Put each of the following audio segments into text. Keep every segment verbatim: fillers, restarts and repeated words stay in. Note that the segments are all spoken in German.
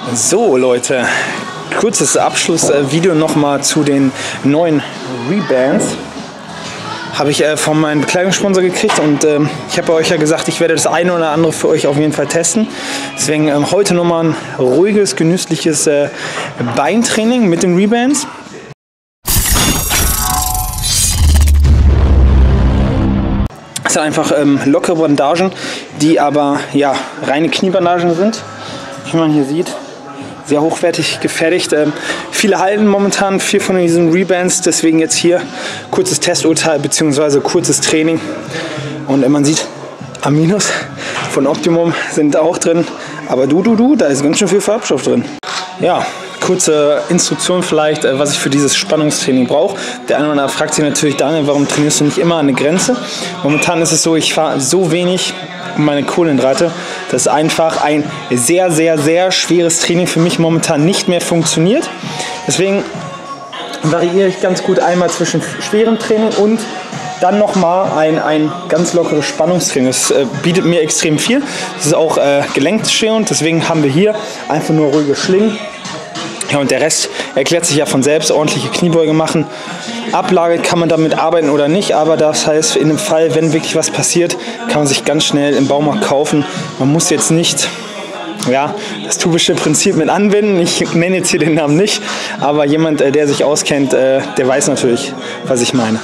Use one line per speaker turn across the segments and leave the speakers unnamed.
So Leute, kurzes Abschlussvideo nochmal zu den neuen Rebands. Habe ich äh, von meinem Bekleidungssponsor gekriegt und äh, ich habe euch ja gesagt, ich werde das eine oder andere für euch auf jeden Fall testen. Deswegen äh, heute nochmal ein ruhiges, genüssliches äh, Beintraining mit den Rebands. Das sind einfach ähm, lockere Bandagen, die aber ja, reine Kniebandagen sind. Wie man hier sieht, sehr hochwertig gefertigt. Ähm, viele halten momentan viel von diesen Rebands, deswegen jetzt hier kurzes Testurteil bzw. kurzes Training. Und äh, man sieht, Aminos von Optimum sind auch drin, aber du, du, du, da ist ganz schön viel Farbstoff drin. Ja, kurze Instruktion vielleicht, äh, was ich für dieses Spannungstraining brauche. Der eine oder andere fragt sich natürlich, Daniel, warum trainierst du nicht immer an eine Grenze? Momentan ist es so, ich fahre so wenig um meine Kohlenhydrate, dass einfach ein sehr, sehr, sehr schweres Training für mich momentan nicht mehr funktioniert. Deswegen variiere ich ganz gut einmal zwischen schwerem Training und dann nochmal ein, ein ganz lockeres Spannungstraining. Das äh, bietet mir extrem viel. Das ist auch äh, gelenkschonend, deswegen haben wir hier einfach nur ruhige Schlingen. Ja, und der Rest erklärt sich ja von selbst. Ordentliche Kniebeuge machen. Ablage kann man damit arbeiten oder nicht, aber das heißt, in dem Fall, wenn wirklich was passiert, kann man sich ganz schnell im Baumarkt kaufen. Man muss jetzt nicht ja, das typische Prinzip mit anwenden. Ich nenne jetzt hier den Namen nicht, aber jemand, der sich auskennt, der weiß natürlich, was ich meine.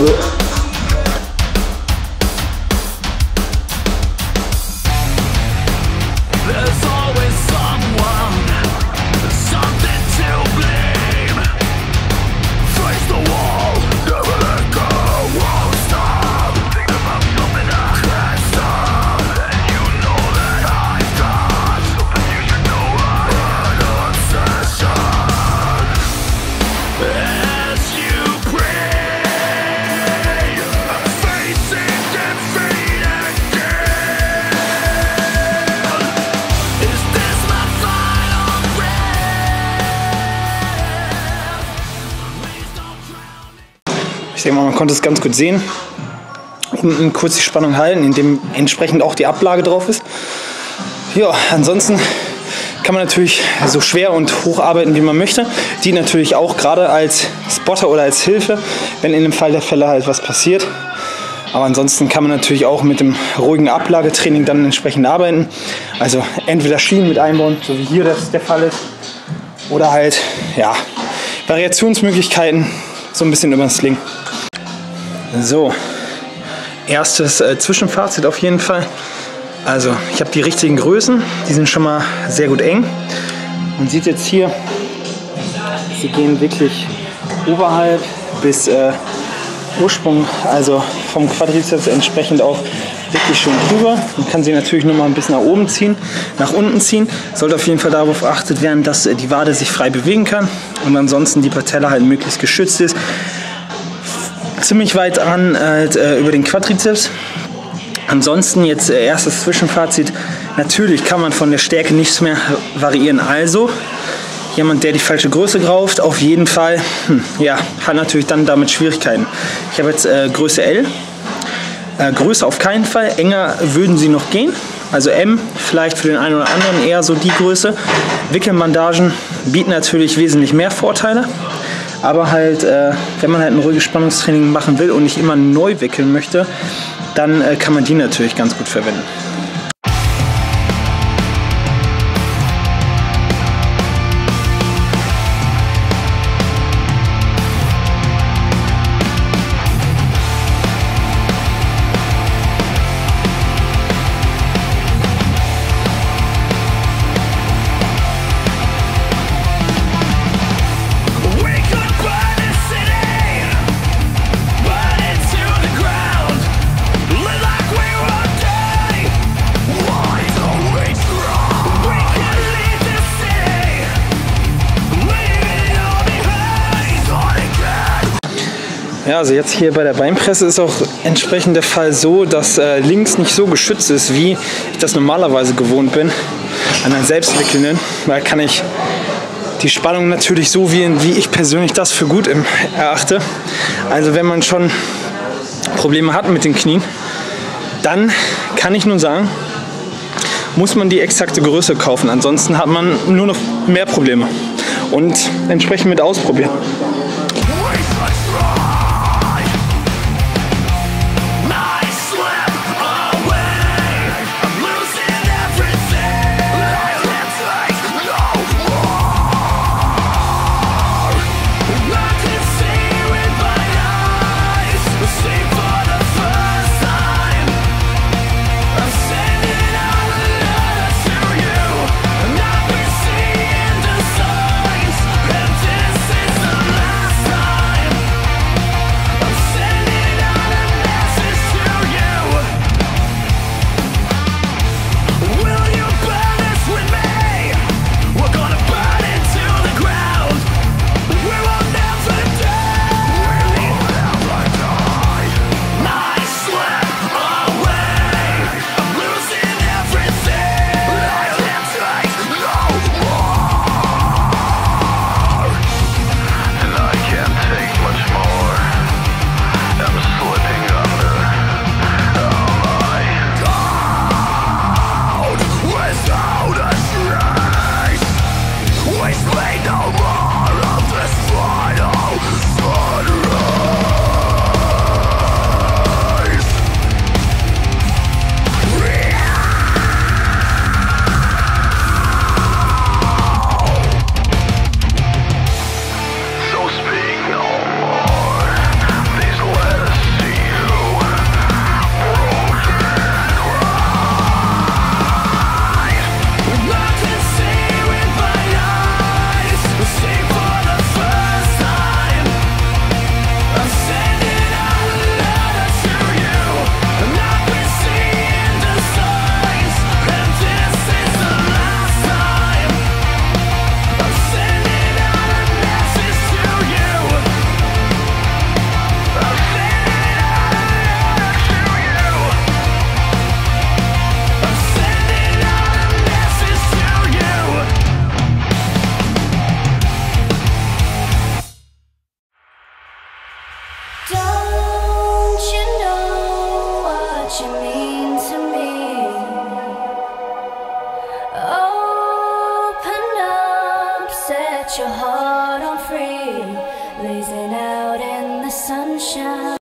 Ich denke mal, man konnte es ganz gut sehen. Unten kurz die Spannung halten, indem entsprechend auch die Ablage drauf ist. Ja, ansonsten kann man natürlich so schwer und hoch arbeiten, wie man möchte. Die natürlich auch gerade als Spotter oder als Hilfe, wenn in dem Fall der Fälle halt was passiert. Aber ansonsten kann man natürlich auch mit dem ruhigen Ablagetraining dann entsprechend arbeiten. Also entweder Schienen mit einbauen, so wie hier das der Fall ist. Oder halt, ja, Variationsmöglichkeiten so ein bisschen über den Sling. So, erstes äh, Zwischenfazit auf jeden Fall. Also ich habe die richtigen Größen, die sind schon mal sehr gut eng. Man sieht jetzt hier, sie gehen wirklich oberhalb bis äh, Ursprung, also vom Quadrizeps entsprechend auch wirklich schön drüber. Man kann sie natürlich noch mal ein bisschen nach oben ziehen, nach unten ziehen. Sollte auf jeden Fall darauf geachtet werden, dass äh, die Wade sich frei bewegen kann und ansonsten die Patella halt möglichst geschützt ist. Ziemlich weit an äh, über den Quadrizeps. Ansonsten jetzt äh, erstes Zwischenfazit. Natürlich kann man von der Stärke nichts mehr variieren. Also jemand, der die falsche Größe kauft, auf jeden Fall, hm, ja, hat natürlich dann damit Schwierigkeiten. Ich habe jetzt äh, Größe L. Äh, Größe auf keinen Fall. Enger würden sie noch gehen. Also M, vielleicht für den einen oder anderen eher so die Größe. Wickelbandagen bieten natürlich wesentlich mehr Vorteile. Aber halt, äh, wenn man halt ein ruhiges Spannungstraining machen will und nicht immer neu wickeln möchte, dann äh, kann man die natürlich ganz gut verwenden. Ja, also jetzt hier bei der Beinpresse ist auch entsprechend der Fall so, dass äh, links nicht so geschützt ist, wie ich das normalerweise gewohnt bin an einem selbstwickelnden. Da kann ich die Spannung natürlich so wählen, wie ich persönlich das für gut erachte. Also wenn man schon Probleme hat mit den Knien, dann kann ich nur sagen, muss man die exakte Größe kaufen. Ansonsten hat man nur noch mehr Probleme. Und entsprechend mit ausprobieren.
Your heart on free, blazing out in the sunshine.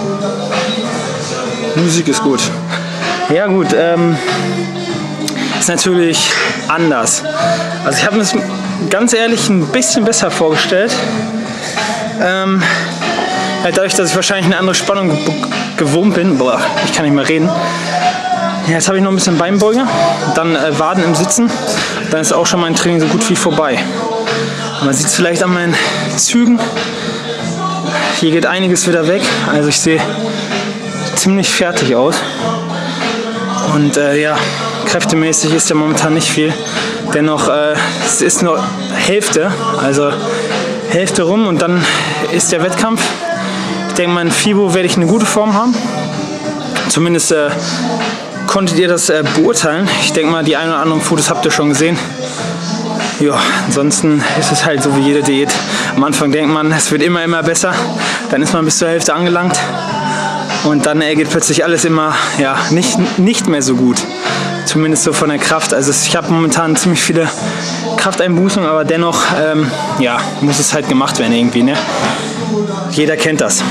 Musik ist gut. Ja gut, ähm, ist natürlich anders. Also ich habe mir das ganz ehrlich ein bisschen besser vorgestellt. Ähm, halt dadurch, dass ich wahrscheinlich eine andere Spannung ge gewohnt bin. Boah, ich kann nicht mehr reden. Ja, jetzt habe ich noch ein bisschen Beinbeuger, dann äh, Waden im Sitzen. Dann ist auch schon mein Training so gut wie vorbei. Man sieht es vielleicht an meinen Zügen. Hier geht einiges wieder weg. Also ich sehe ziemlich fertig aus. Und äh, ja, kräftemäßig ist ja momentan nicht viel. Dennoch, äh, es ist nur Hälfte. Also Hälfte rum und dann ist der Wettkampf. Ich denke mal, in FIBO werde ich eine gute Form haben. Zumindest äh, konntet ihr das äh, beurteilen. Ich denke mal, die ein oder anderen Fotos habt ihr schon gesehen. Ja, ansonsten ist es halt so wie jede Diät. Am Anfang denkt man, es wird immer, immer besser. Dann ist man bis zur Hälfte angelangt. Und dann äh, geht plötzlich alles immer ja, nicht, nicht mehr so gut. Zumindest so von der Kraft. Also ich habe momentan ziemlich viele Krafteinbußungen, aber dennoch ähm, ja, muss es halt gemacht werden irgendwie. Ne? Jeder kennt das.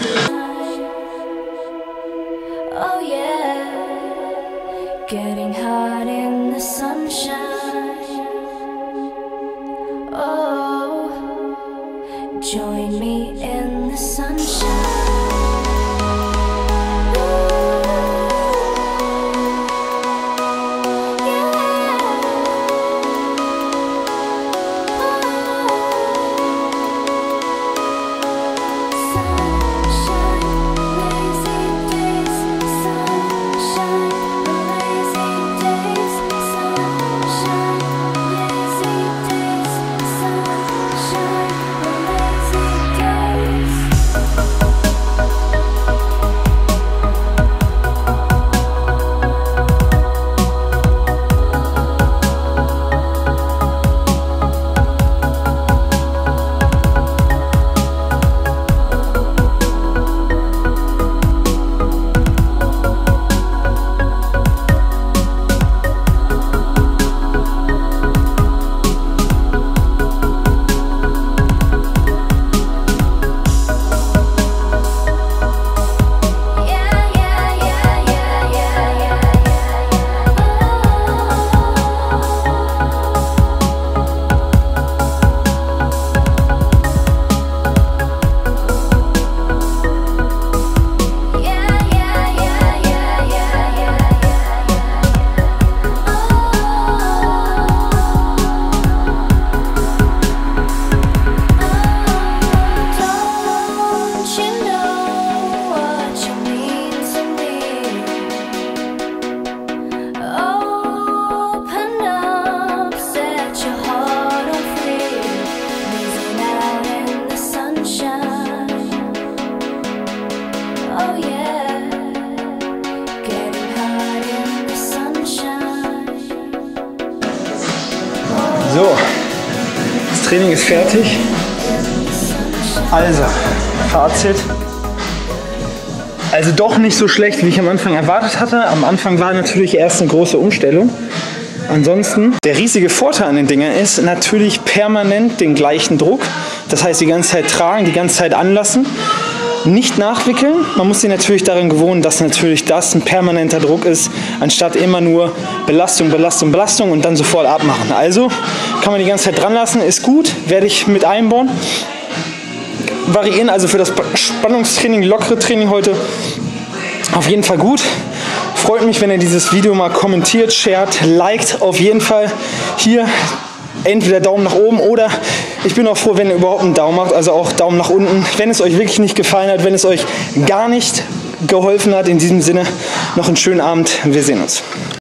Oh yeah, getting hot in the sunshine. Oh, join me in the sunshine. Sunshine, lazy days, sunshine, lazy days.
So, das Training ist fertig. Also, Fazit. Also doch nicht so schlecht, wie ich am Anfang erwartet hatte. Am Anfang war natürlich erst eine große Umstellung. Ansonsten, der riesige Vorteil an den Dingern ist natürlich permanent den gleichen Druck. Das heißt, die ganze Zeit tragen, die ganze Zeit anlassen. Nicht nachwickeln. Man muss sich natürlich daran gewöhnen, dass natürlich das ein permanenter Druck ist, anstatt immer nur Belastung, Belastung, Belastung und dann sofort abmachen. Also kann man die ganze Zeit dran lassen, ist gut, werde ich mit einbauen. Variieren also für das Spannungstraining, lockere Training heute auf jeden Fall gut. Freut mich, wenn ihr dieses Video mal kommentiert, shared, liked. Auf jeden Fall hier entweder Daumen nach oben oder ich bin auch froh, wenn ihr überhaupt einen Daumen macht, also auch Daumen nach unten. Wenn es euch wirklich nicht gefallen hat, wenn es euch gar nicht geholfen hat, in diesem Sinne noch einen schönen Abend. Wir sehen uns.